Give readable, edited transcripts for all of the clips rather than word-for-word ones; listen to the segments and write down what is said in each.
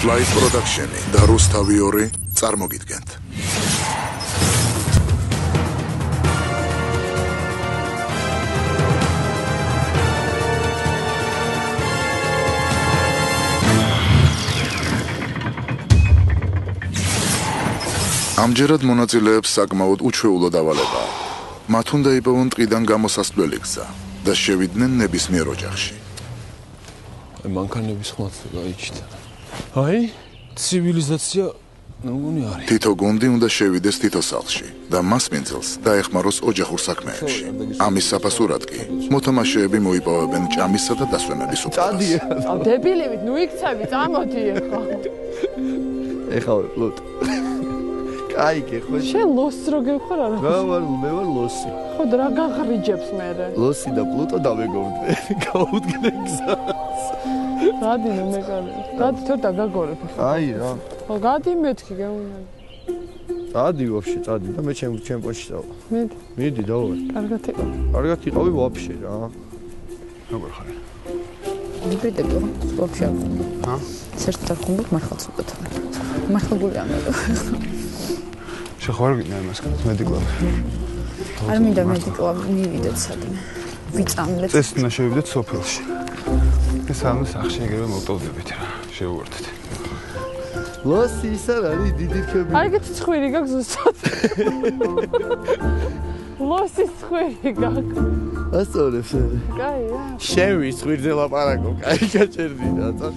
Flight Production-ი და რუსთავი 2 წარმოგიდგენთ. ამჯერად მონაწილეებს საკმაოდ უჩვეულო დავალებაა. მათ უნდა იპოვონ ტყიდან გამოსასვლელი გზა და შევიდნენ ნებისმიერ ოჯახში. მანქანების ხმათა გაიჩნდა. აი, ცივილიზაცია ნუ არის. თითო გუნდი უნდა შევიდეს თითო სახლში და მას მინძელს დაეხმაროს ოჯახურ საქმეებში. ამის საფასურად კი მოთამაშეები მოიპოვებენ ჭამისა და დასვენების უფლებას. დებილივით, ნუ იქცევი, წამოდი ეხლა. ეხლა პლუტ. კაიგე ხო? შენ ლოსს რო გევხარ არა? მე ვარ ლოსი. ხო და რა გაღრიჯებს მერე? ლოსი და პლუტო დავეგობრდე. გაუდგნე გზას. გადი მე მეკარე. გადი თორ დაგაგორებ. აი რა. ხო გადი მეთქი გეუნები. წადი ვაფშე, წადი და მე ჩემ პოჩში დავა. მიდი დავა. კარგად იყო. კარგად იყავი ვაფშე რა. როგორ ხარ? მიდიდები ვაფშე. ჰა? სერტარ ხუმბ მართლაც უკეთ. მართლებული ამბობ. შეხვარგინე ამას კაც მედიკლავი. არ მინდა მედიკლავი მივიდეთ სადმე. ვიწამლეთ. წესნა შევიდეთ სოფელში. ეს ამას სახში ეგრევე მოვტოვდებით რა. შევუერთეთ. ლოსი ის არის დიდი რქები. აი ეგეთი ცხვირი გაქვს ზუსტად. ლოსის ცხვირი გაქვს. ასწორებს. კაია. შევი ცხვირზე ლაპარაკო, კაი გაჭერდი რა წა.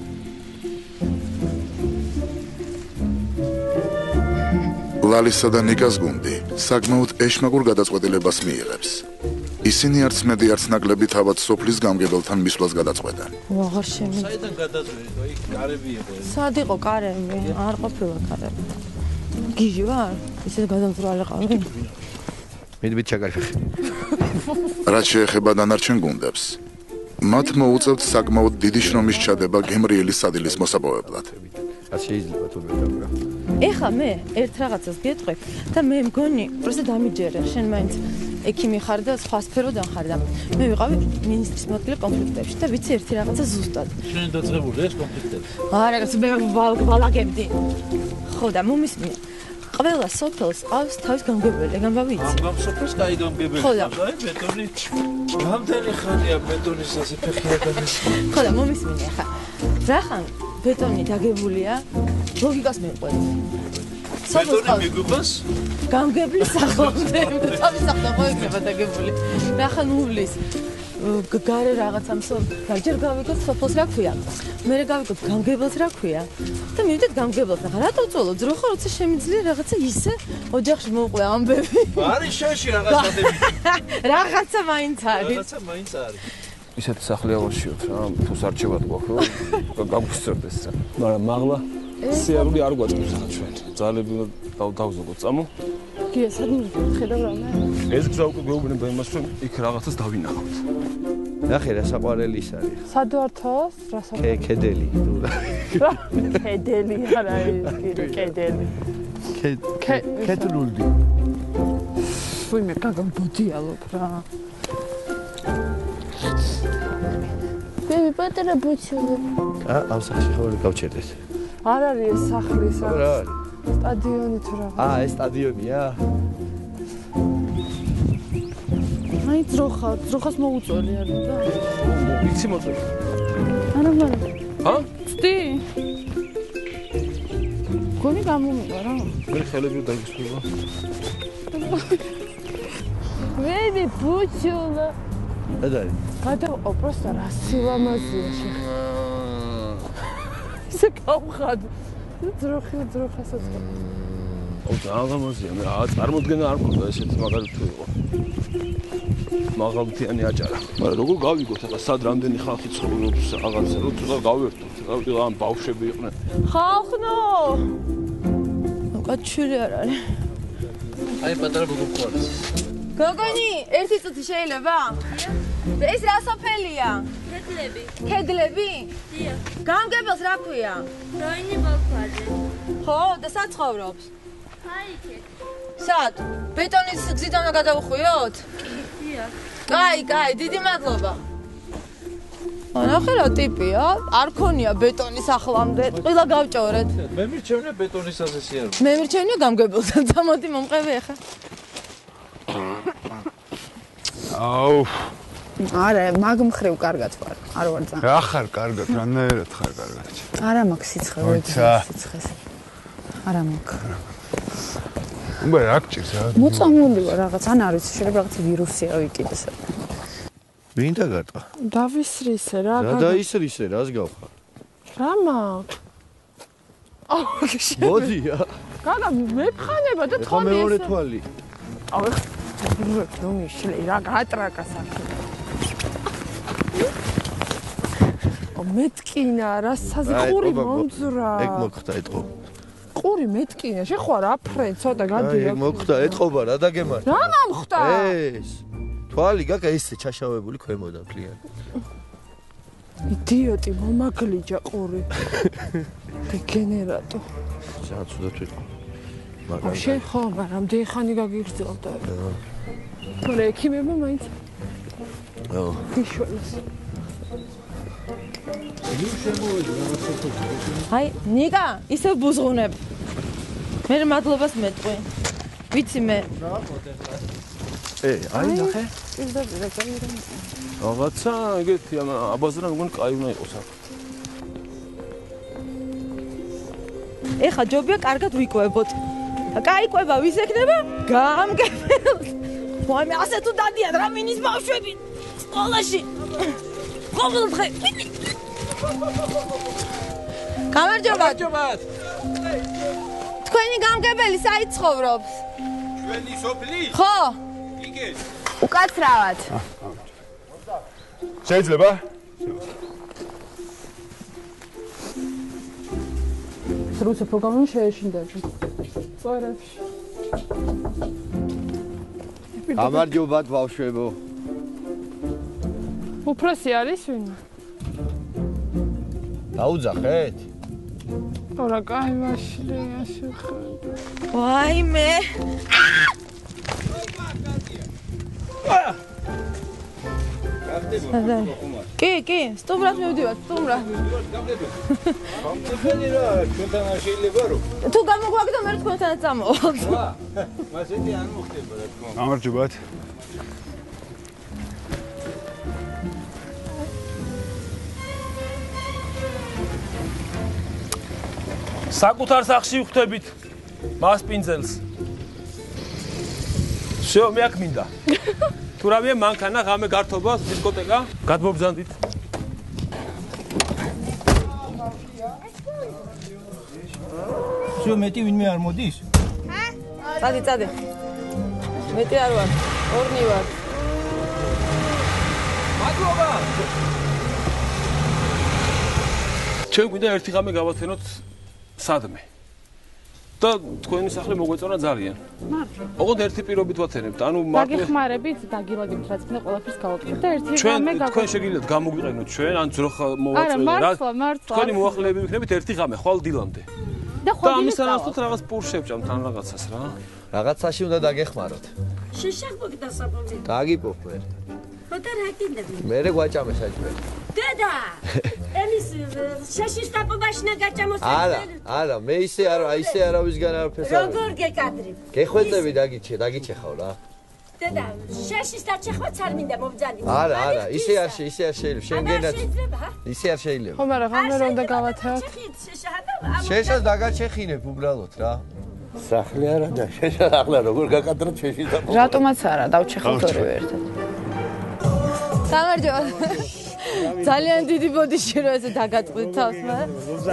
ლალისა და ნიკას გუნდი საკმაოდ ეშმაკურ გადაწყვეტილებას მიიღებს. ისინი არც მედი არც ნაკლები თავად სოფლის გამგებელთან მისვლას გადაწყვეტენ. აღარ შემიძლია. საიდან გადაწყვეტით? აი, კარები იყო. სად იყო კარები? არ ყოფილა კარები. გიჟი ვარ? ისე გადამწვრალიყავი. მიდი ჩაგარხე. რაც შეეხება დანარჩენ გუნდებს, მათ მოუწევთ საკმაოდ დიდი შრომის ჩადება გემრიელი სადილის მოსაპოვებლად. რაც შეიძლება თუ მეტაბა. ეხა მე ერთ რაღაცას გეტყვი და მე მგონი, პროსტა დამიჯერე, შენ მაინც ექიმი ხარ და სხვა სფეროდან ხარ და მე ვიყავი მინისტრის მოადგილე კონფლიქტებში და ვიცი ერთი რაღაცა ზუსტად. შენ დაწყებული ეს კონფლიქტები? არა, რაღაც მე ვალაგებდი. ხო და მომისმინე. ყველა სოფელს ყავს თავის გამგებელი, ეგ ამბავი იცი. ამ სოფელს კაი გამგებელი. ხო და აი ბეტონი. რამდენი ხანია ბეტონის ასე ფეხიაგანი? ხო და მომისმინე ახლა. რახან ბეტონი დაგებულია? ლოგიკას მეყვეთ. ბეტონი მიგვიყვას? გამგებლის სახლამდე, თავის სახლთან ხო იქნება დაგებული. რახან უვლის გარე რაღაცამ ჯერ გავიგოთ სოფელს რა ქვია. მერე გავიგოთ გამგებელს რა ქვია. და მივიდეთ გამგებელს. ახლა რატო წოლო? ძრო ხო როცა შემიძლია რაღაცა ისე ოჯახში მოუყვე ამბები. არის შენში რაღაცები. რაღაცა მაინც არის. რაღაცა მაინც არის. ისეთი სახლი აღარშიოთ რა, თუ სარჩევად გვაქვს, რომ გაგვსწრდეს რა. მაგრამ მაღლა სიარული არ გვაწყობს ახლა ჩვენ. ძალები დავზოგოთ, წამო. გია, სადმე ხედავ რა მე? ეს გზა უკვე გვეუბნება იმას, რომ იქ რაღაცას დავინახავთ. ნახე რა საყვარელი ის არის. სად ვართოს? რა საყვარელი? კედელი. კედელი არა ის კიდე კედელი. კედლული. ვი მე გაგამბოდიალობ რა. ბები პატარა ბუჩული. ამ სახში ხო გავჩერდეს. არ არის ეს სახლის რა. რა არის? სტადიონი თუ რა. ეს სტადიონია. აი ძროხას მოუწოლი არ უნდა? იცი მოწოლი. არა მარა. ჰა? ცდი. გონი გამომიყვა რა. მე ხელები დაგისვლა. ვედი ბუჩულა. ადარი. გადავყო პროსტა რა სილამაზია შეხა. ისე გავხად. ძროხასაც. აღამაზია, მე წარმოდგენა არ მქონდა ესეთი მაგარი თუ იყო. მაღალმთიანი აჭარა. მაგრამ როგორ გავიგოთ ახლა სად რამდენი ხალხი ცხოვრობს რაღაცა რომ თუ გავერთოთ, რა ამ ბავშვები იყვნენ. ხალხნო! კაცური არ არის. აი პატარა გოგო არის. გოგონი, ერთი წუთი შეიძლება? ეს რა სოფელია? კედლები. კედლები? დიახ. გამგებელს რა ქვია? როინი ბალქვაზე. ხო, და სად ცხოვრობს? აი იქ. სად? ბეტონის გზიდან გადავხვიოთ? დიახ. კაი, დიდი მადლობა. ნახე რა ტიპია, არ ქონია ბეტონის ახლამდე. ყველა გავჭორეთ. მე მირჩევნია ბეტონის ასესი არ. მე მირჩევნია გამგებელთან. წამოდი მომყევი ახლა. აუ, არა, მაგ მხრივ კარგად ვარ. არ ვარ ძა. რა ხარ კარგად, რანაირად ხარ კარგად. არა მაქვს სიცხე, ოცა. სიცხეს. არა მაქვს. უბა რა გჭირს რა? მოწამული ვარ რაღაც, ან არ ვიცი, შეიძლება რაღაც ვირუსია ვიკიდეს. ვინ დაგატყა? დავისრისე რა. რა დაისრისე, რას გავხარ? რა მაქვს? აუ, მოდია. გაგა მეფხანება და ეხლა თხოვნი მეორე ესე. თვალი. აუ, ნუ მიშლე რა გატრაკა სახე. მეტკინა რა საზღური მომძრა. ეგ მოგხდა ეთყო. ყური მეტკინა, შეხوار აფრენ ცოტა გადია. ეგ მოგხდა ეთყობა რა დაგემარ. რა მომხდა? ეს. თვალი გაკა ისე ჩაშავებული ქვემოდან ფლიან. იდიოტი მომაგლიჯა ყური. დეგენერატო. ძალიან ცუდად ვიყო. მაგრამ შენ ხო, მაგრამ დეხანი გაგიგრძელდა. თორე ექიმებმა მაინც. აუ. დიშველს. აი, ნიკა, ისევ ბუზღუნებ. მე მადლობას მეტყვი. ვიცი მე. აი ნახე. რაღაცა ეგეთი აბაზრა მგონი კაი უნდა იყოს აქ. ეხა ჯობია კარგად ვიკვებოთ. კაი კვება ვის ექნება? გამგებელს. ვაიმე, ასე თუ დადიან რა მინის ბავშვები სკოლაში. ყოველ დღე. გამარჯობა. თქვენი გამგებელი საით ცხოვრობს? ჩვენი სოფლი? ხო. იგე. უკაცრავად. შეიძლება? რუსი პროგრამა შეეშინდა. წორებში. გამარჯობათ ბავშვებო. უფროსი არის ვინ? დაუძახეთ? რა კაი მაშლია შეხედა. ვაიმე. კი, სტუმრად მივდივართ, სტუმრად. გამწეველი რა, ჩვენთან არ შეიძლება რომ. თუ გამოგვაგდო მე თქვენთანაც წამოვალ. მასეთი არ მოხდება რა თქმა უნდა. გამარჯობათ. საკუთარ სახში ვხვდებით მას პინძელს. შო მე აქ მინდა. თუ რამე მანქანა ღამე გართობა დისკოტეკა გადმობზანდით. შო მეტი ვინმე არ მოდის? წადი. მეტი არ ვარ. ორნი ვარ. მადლობა. ჩვენ გვინდა ერთი ღამე გავაცენოთ სადმე. და თქვენი სახლი მოგვეწონა ძალიან. მართლა. ოღონდ ერთი პირობით ვაცენებთ. ანუ მარტო დაგეხმარებით, დაგილაგებთ რაც მე ყველაფერს გავაკეთებ და ერთი ჩვენ ღამე თქვენ შეგიძლიათ გამოგვიყენოთ ჩვენ ან ძროხა არა, მოვაწვევით რა. მართლა. თქვენი მოახლეები ვიქნებით ერთი ღამე ხვალ დილამდე. და და ამის არასდროს რაღაც პურს შევჭამთ ან რაღაცას რა. რაღაცაში უნდა დაგეხმაროთ. შეშახბოგდა საფონი. გაგიპოფ მე. ხოთა რა კიდები? მე გვაჭამე საჭმელი. დედა! ემის შეშის ტაპობაში ნაგაჭამოს. არა, მე ისე არავისგან არაფერს არ. როგორ გეკადრი? გეხვეწები დაგიჩეხავ რა. დედა, შეშის დაჭეხვაც არ მინდა მომძალი. არა, ისე არ შეიძლება, შენგენაც. ისე არ შეიძლება. ხო, მაგრამ ღამე რომ უნდა გავათევოთ. შეშას დაგაჩეხინებ უბრალოდ რა. სახლი არა და შეშა ახლა როგორ გაკადროთ შეშის და. რატომაც არა, დავჩეხავთ ორივე ერთად. გამარჯობა. ძალიან დიდი ბოდიში რო ესე დაგატყვით თავს, მაგრამ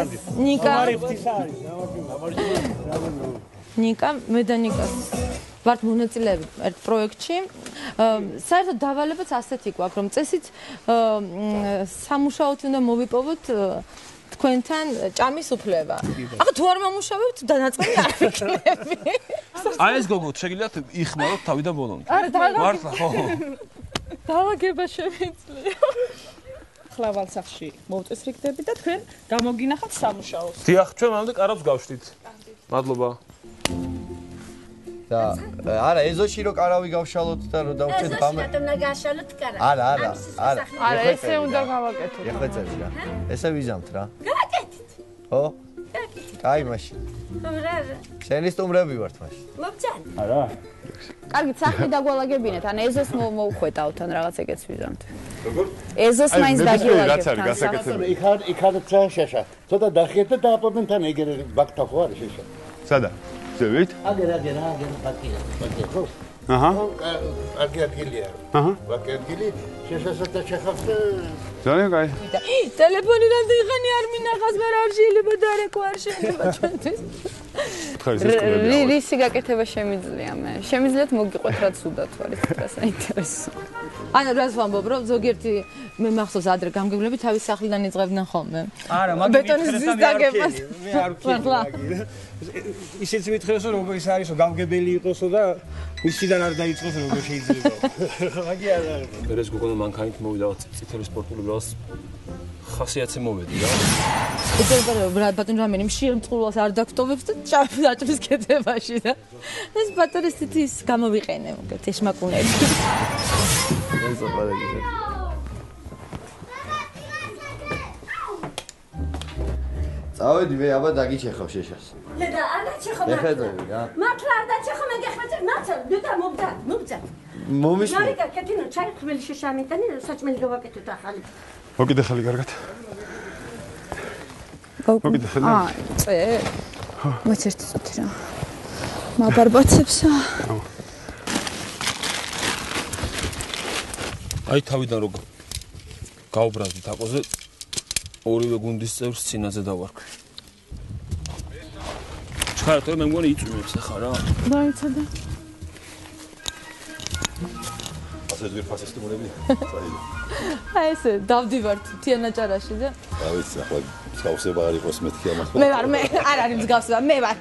ნიკა, მე და ნიკა ვართ მონაწილეები ერთ პროექტში. საერთოდ დავალებაც ასეთი გვაქვს, რომ წესით სამუშაოდ უნდა მოვიპოვოთ თქვენთან ჭამის უფლება. ახლა თუ არ მომუშავებთ, დანაწყები არ ვიქნები. აი ეს გოგო, შეგიძლიათ იხმაროთ თავიდან ბოლომდე. არა, მართლა ხო? დავაგება შემიძლია. ხლავალ სახში მოვწესრიგდები და თქვენ გამოგინახავთ სამუშაოს. დიახ, ჩვენ მანამდე კარავს გავშთით. მადლობა. და არა ეზოში რო კარავი გავშალოთ და რო დავჭეთ ბამე ეზოში რატომ ნაგაშალოთ კარა არა ესე უნდა გავაკეთოთ ეხეცები რა ესე ვიზამთ რა გავაკეთეთ ხო კაი მაშინ რა შენი სტუმრები ვართ მაშინ მოგწან არა კარგი სახი დაგვალაგებინეთ ან ეზოს მოვხვეტავთ ან რაღაც ეგეც ვიზამთ როგორ ეზოს მაინც დაგილაგებთ იქ არ შეშა ცოტა დახიეთ და დააპობენ თან ეგრე ბაქთა ხო არის შეშა სადა ზევით აგერ ბაქია ხო აჰა აგერგილია ბაქი ადგილი შეშასაც და შეხავთ ძალიან კაი ტელეფონი რამდენი ხანი არ მინახავს მე არ შეიძლება დარეკო არ შეიძლება ჩვენთვის რისი გაკეთება შემიძლია მე შემიძლიათ მოგიყვეთ რაც უდათ არის რა საინტერესო ანუ რას ვამბობ რომ ზოგიერთი მე მახსოვს ადრე გამგებლები თავის სახლიდან იწყებდნენ ხოლმე არა მაგრამ ბეტონის ძის დაგებას მე არ ვქიმი ისიც მითხრესო რომ ის არისო გამგებელი იყოსო და ისიდან არ დაიწყოს როგორ შეიძლება მაგი არ არის ეს გოგონა მანქანით მოვიდა წითელი სპორტული ბრალს ხასიათზე მოვედი რა ეთერბა ბატონ რამენი მშიერ-მწყურვალს არ დაგტოვებს და დაჭრის კეთებაში და ეს ბატონის თითის გამოვიყენე მოგეთ ეშმაკუნები ეს ოპარაკი წავედი მე აბა დაგიჩეხავ შეშას და არ დაჩეხო ეხეთები რა მართლა არ დაჩეხო მე გეხმეწერ მართლა და მოგძან მომიშლე მარიკა კეთინა ჩაი ხმელი შეშამიტანი საჭმელი გავაკეთოთ ახალი მოკიდე ხელი კარგად მოკიდე ხელი წე მოწერთ წუთი რა მაბარბაცებსა აი თავიდან რო გავბრაზდით აყოზე ორივე გუნდის წევრს წინაზე დავარქვი ჩხართ მე მგონი იწვიმებს ახლა რა დაიცადა ასე ძვირფასი სტუმრები აი ესე დავდივართ თიანაჭარაში და რა ვიცი ახლა მსგავსება არ იყოს მეთქი ამას მე არ არის მსგავსება მე ვარ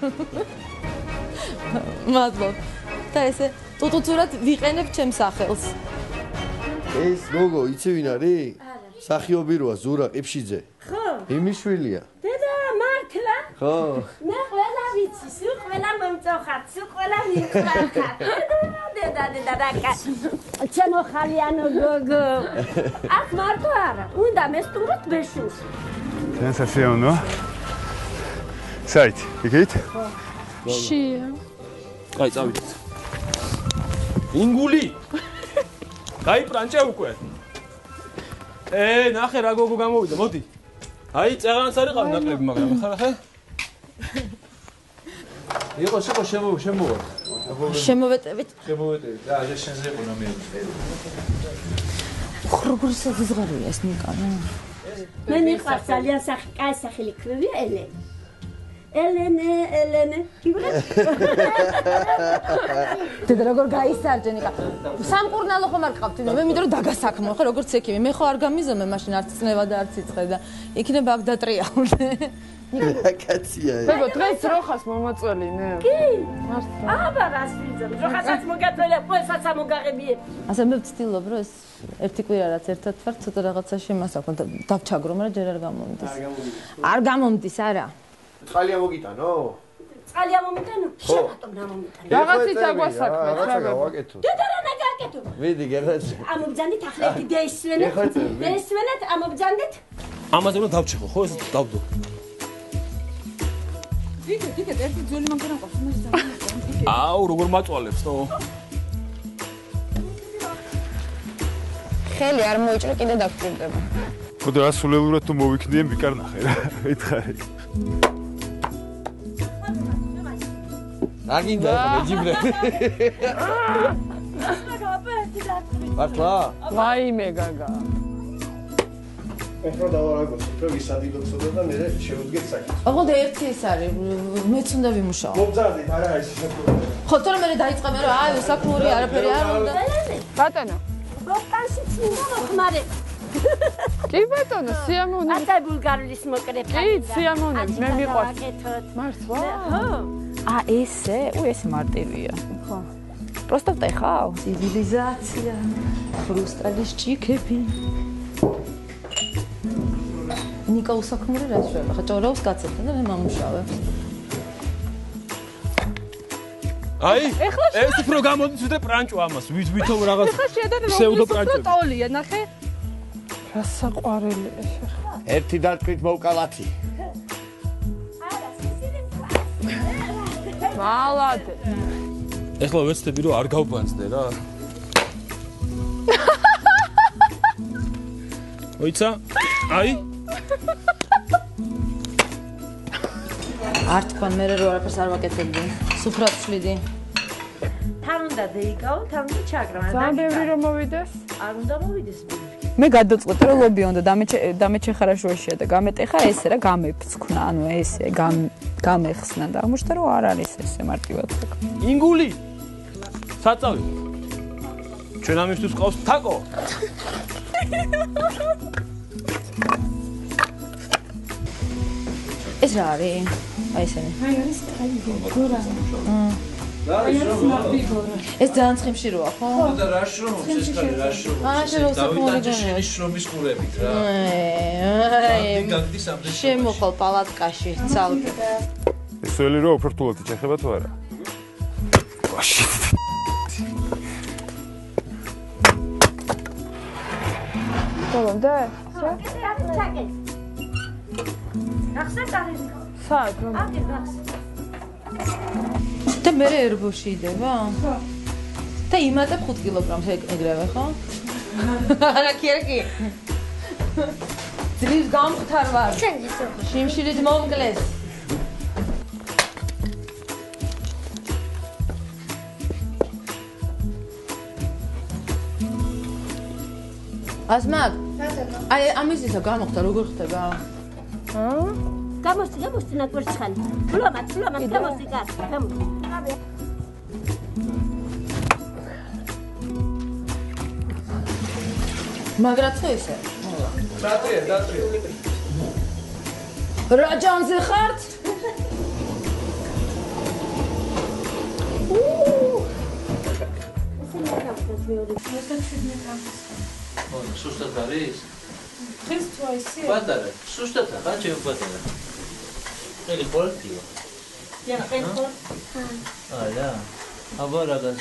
მადლობ და ესე ტუტუცურად ვიყენებ ჩემს სახელს ეს გოგო იცი ვინ არის სახიობი როა ზურა ყიფშიძე ხო იმის შვილია დედა მართლა ხო მე ყველა ვიცი სულ ყველა მომწოხარ სულ ყველა მიხარ დედა რაკა ჩემო ხალიანო გოგო აქ მარტო არა უნდა მესტუმროთ ბეშუშ სენსაციონო საით იქით შია აი წავიდეთ ინგული აი პრანჭა უკვე ნახე რა გოგო გამოვიდა მოდი აი წეღანს არ იყავ ნაკლები მაგრამ ხარ ხე იყო შემოვეტევით და აჟე შენზე იყო ნომერი როგორ საზღარია ეს ნიკანა მე მიყვარს ძალიან კაი სახელი ქვევია ელენე დედა როგორ გაისარჯე ნიკა სამკურნალო ხომ არ ყავთ მე მინდა რომ დაგასაქმო ხო როგორც ექიმი მე ხო არ გამიზომე მაშინ არც წნევა და არც იწყე და იქნება აქ დატრიალდე რა კაცია ეს ბებო დღეს როხას მომაწველინე კი აბა რას ვიძებ როხასაც მოგაწველია ყველსაც ამოგაღებიებ ასე მე ვცდილობ რომ ეს ერთი კვირა რაც ერთად ვარ ცოტა რაღაცა შემასაქმო დავჩაგრო მაგრამ ჯერ არ გამომდის არა წყალია მოგიტანო? წყალია მომიტანო? შევატომ რა მომიტანო? რაღაცით აგვასაქმეთ რა გავაკეთო. დედა რა ნაგაკეთო? ვიდი გერაც. ამობძანდით ახლა ერთი დაისვენეთ. ამობძანდით? ამაზე რომ დავჩეხო ხო ეს დავდო. ვიგე ერთი ძველი მანქანა ყავს მას ძალიან. აუ როგორ მაწვალებს თო? ხელი არ მოიჭრე კიდე დაგჭირდება. ხოდა ასულელურად თუ მოვიქნიე მიკარნახე რა. ეთქარი. აგინდა მეჯიბრე. მართლა? ვაიმე გაგა. ეხლა დავარაგოთ, რომ ისადიდოცოდა და მე შევუდგეთ საკითხს. ოღონდ ერთი ის არის, მეც უნდა ვიმუშაო. მობძანდით, არა ეს საქმე. ხო, თორემ მე დაიწყე რა, აი, საქმური არაფერი არ უნდა. ბატონო. ბოკანში წმინდა მოხმარება. კი ბატონო, სიამოვნებით. ატა ბულგარილის მოკრეფა. კი, სიამოვნებით, მე მიყვარს. მართლა? ხო. ესე, ესე მარტივია. ხო. Просто втეხავ. ცივილიზაცია, ხრუსტალის ჭიქები. ნიკა უსაქმური რა შევა? ხა ჭორავს კაცებთან და მე მამუშავე. აი ეს უფრო გამოდის ვიდრე პრანჭო ამას ვითომ რაღაც ხა შედან რომ ტოლია ნახე რა საყვარელი ეს ხა ერთი დარტყით მოვკალათი მალადე ეხლა ვეცდები რომ არ გავბანძდე რა ოიცა აი არ თქვან მე რო არაფერს არ ვაკეთებდი სუფრად ვშლიდი თან უნდა დაიკავო თან უნდა ჩაგრა ძალიან ბევრი რომ მოვიდეს არ უნდა მოვიდეს მე გადავწყვეტე რომ ლობი უნდა დამეჩე ხარაშოშია და გამეტეხა ესე რა გამეფცქნა ანუ ესე გამეხსნა და აღმოჩნდა რომ არ არის ესე მარტივად ინგული საწავი ჩვენ ამისთვის ყავს თაკო ეს რა არის აი ესენი აი არის კაი გორა ეს ძალიან ცხიმში როა ხო? ხო და რა შრომობს ეს კარი რა შრომობს? დავიტანჯე შენი შრომის ყურებით რა. აი შემოხვალ პალატკაში ცალკე. ეს ველი რო უფრო ჭეხება თუ არა? ვაში. ბოლომდე? ახსნა წადი. საათ რომ ადი გახსნა. და მე ერბოში იდება? ხო. და იმატებ 5 კილოგრამს ეგრევე, ხო? არა, კი. ძლის გამხთარ ვარ. შენ ისო. შიმშილით მომკლეს. ასმაკ. აი, ამისისა გამხთა როგორ ხდება? გამოსти ნაკვერცხალი. ფლომად გამოსти კარ. მაგრაცა ისე. დატრია. რაჯანზე ხართ? სუსტად არის? ხეს თუ აისე? პატარა, სუსტად რა ჩემ პატარა. ელი ხოლტია. Ja, ein Hund. Ja. Aber das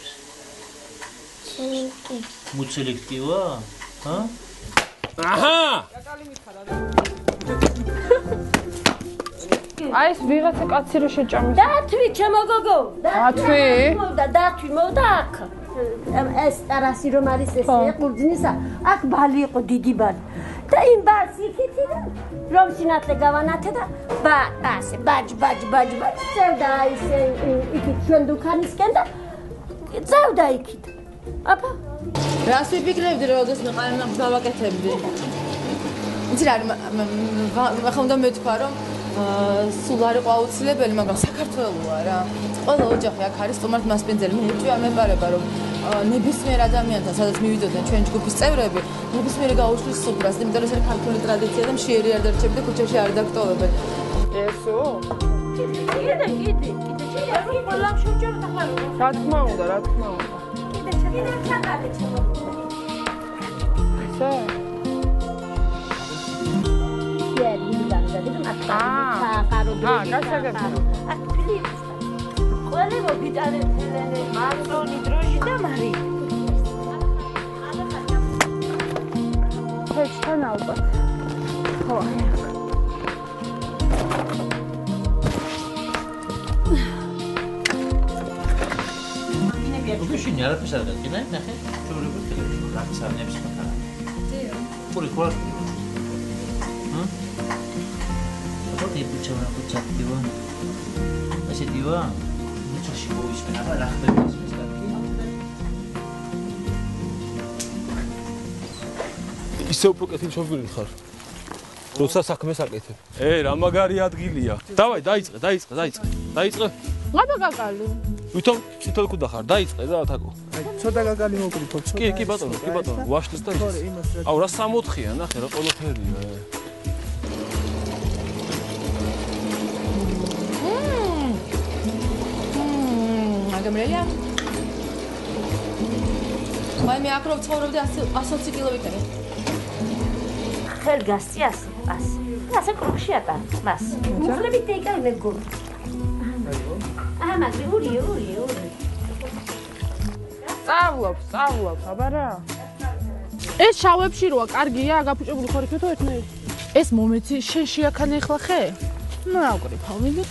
მუცელექტივა? ჰა? აჰა! აი ეს ვიღაცა კაცი რო შეჭამის. დათვი ჩემო გოგო. დათვი მოვდა აქ. ეს ტერასი რომ არის ეს ყურძნისა, აქ ბალი იყო დიდი ბალი. და იმ ბალს იქითი და რომ სინათლე გავანათე და ასე ბაჯ წევდა ისე იქით ჩვენ დუქანისკენ და წევდა იქით. აბა რას ვიფიქრებდი რომ ეს მეყარნახს დავაკეთებდი? იცი რა ახლა უნდა მეთქვა რომ სულ არ იყო აუცილებელი, მაგრამ საქართველოა რა. ყველა ოჯახი აქ არის სტუმართ მასპინძელი. მე ეჭვი არ მეპარება რომ ნებისმიერ ადამიანთან, სადაც მივიდოდნენ ჩვენ ჯგუფის წევრები, ნებისმიერი გაუშვლის სუფრას, იმიტომ რომ ეს არის ქართული ტრადიცია და მშიერი არ დარჩები და ქუჩაში არ დაგტოვებენ. ესო? კიდე. ყველა შევჭამ ახლა. რა თქმა უნდა. კიდე ჩაგადე ჩემო. ესა? ყველევო გიტარეთელენე მარტონი დროჟი და მარი ფეჩთან ალბათ ხო გუშინ არაფერს არ გაკინა ნახე ჩურებულ ტელეფონს რაც არნებს მაგარა დიო პური ხوار Ты почему на кучатива? Значит, дива. Ничего себе, уж меня рахтовать ისე უფრო კეთილშობილი ხარ. როცა საქმეს აკეთებ. რა მაგარი ადგილია. დავაი, დაიწყე. ლაბა გაგალი. ვითომ ციტელკუდა ხარ, დაიწყე რა თაკო. აი, ცოტა გაგალი მოკრიფო, ცოტა. კი, ბატონო, ვაშლის და ის. აუ, რა 64-ია, ნახე რა ყველაფერია. გამრელია. მე აკროვ ცხოვრობდი 120 კილომეტრი. ხელგასწი ასე კრუხში ატარ მას. მუხლებით ეკავ მე გო. ამ ლამაზი, ური. სწავლობს, აბარა. ეს შავებში როა, კარგია, გაფუჭებული ხარ იქნეთო ერთნაირი. ეს მომეცი შენ შეაქანე ახლა ხე? ნუ აუკრიფავ, მიდი.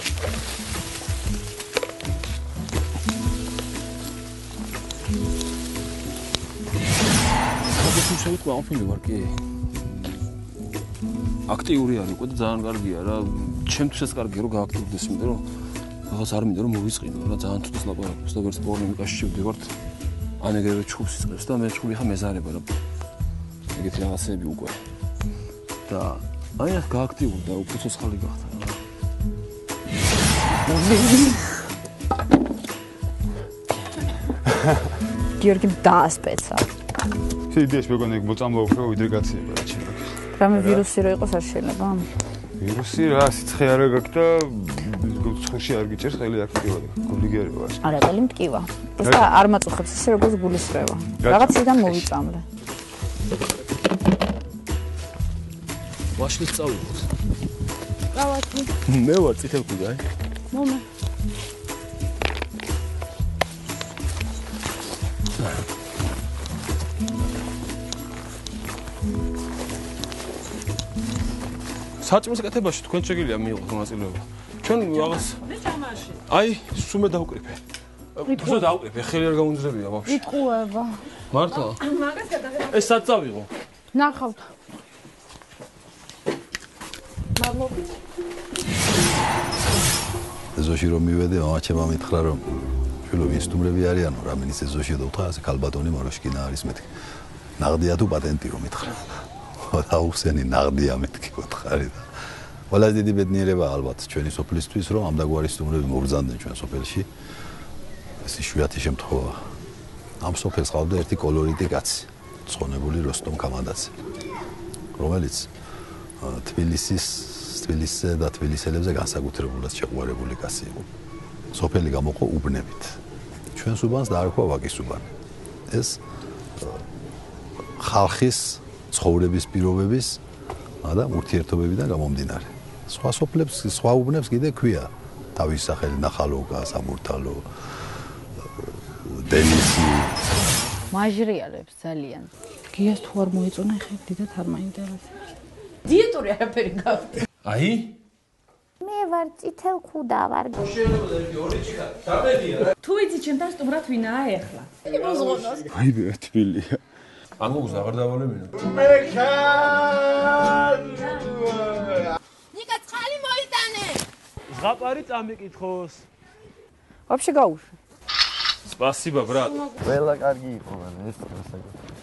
შევიტყვა ამ ფილმი ვარ კი. აქტიური არის უკვე და ძალიან კარგია რა. ჩემთვისაც კარგია რომ გააქტიურდეს, იმიტომ რომ რაღაც არ მინდა რომ მოვიწყინო რა, ძალიან თვითონ ლაპარაკობს და ვერც პოლემიკაში შევდივართ. ან ეგრევე ჩხუბს იწყებს და მე ჩხუბი ხა მეზარება რა. ეგეთი რაღაცები უკვე. და აი ეს გააქტიურდა, უკვე ცოცხალი გახდა რა. გიორგი დაასპეცა. შეიძლება მეგონა ეგ მოწამლა უფრო ვიდრე გაციება რა ჩემ. რამე ვირუსი რო იყოს არ შეიძლება? ვირუსი რა, სიცხე არ გაქვს და ცხურში არ გიჭერს, ხელი აქტიურად. გული გერევა. არა, ყელი მტკივა. პროსტა არ მაწუხებს ისე როგორც გულისრევა. რაღაციდან მოვიწამლე. ვაშლის წავიღოთ. გავაცი. მე ვარ წითელკუდი, აი. მომე. საჭმის კეთებაში თქვენ შეგიძლია მიიღოთ მონაწილეობა. ჩვენ რაღაც მე ჩამაში. აი, სულ მე დავუკრიფე. უბრალოდ დავუკრიფე, ხელი არ გაუნძლებია ვაფშე. იტყუება. მართლა? მაგას გადაგება. ეს სად წავიღო? ნახავთ. მადლობით. ეზოში რომ მივედე, მამაჩემ ამითხრა რომ შვილო ინსტრუმენტები არიანო, რამენიც ეზოში და უთხრა, ასე ქალბატონი მაროშკინა არის მეთქი. ნაღდია თუ პატენტი რომ მითხრა. აუხსენი ნაღდია მეთქი უთხარი და ყველაზე დიდი ბედნიერება ალბათ ჩვენი სოფლისთვის რომ ამ დაგვარი ინსტრუმენტები მობრძანდნენ ჩვენ სოფელში. ეს იშვიათი შემთხვევა. ამ სოფელს ყავდა ერთი კოლორიტი კაცი, ცხონებული როსტომ კამანდაცი, რომელიც თბილისზე და თბილისელებზე განსაკუთრებულად შეყვარებული კაცი იყო. სოფელი გამოყო უბნებით. ჩვენს უბანს დაარქვა ვაკის უბანი. ეს ხალხის ცხოვრების პირობების და ურთიერთობებიდან გამომდინარე. სხვა სოფლებს, სხვა უბნებს კიდე ქვია თავის სახელი ნახალოვკა, სამურთალო, დენისი. მაჟრიალებს ძალიან. გიას თუ არ მოიწონა, ხე დიდად არ მაინტერესებს. დიეტური არაფერი გავხდი. აი? მე ვარ წითელკუდა ვარ. შეიძლება ერთი ორი ჩიქა. დაბედია რა. თუ იცი ჩემთან სტუმრად ვინაა ეხლა? იმოზღონოს. აი მე თბილია. ამოგუს აღარ დავალებინო. ნიკა ცხალი მოიტანე. ზღაპარი წამიკითხოს. ვაფშე გაუშვი. Спасибо, брат. ყველა კარგი იყო, მაგრამ ეს